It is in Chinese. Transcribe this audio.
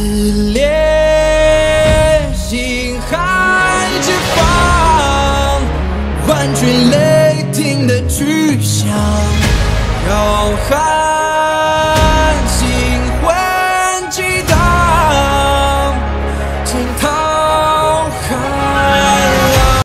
烈，心海之方，万军雷霆的巨响，浩瀚。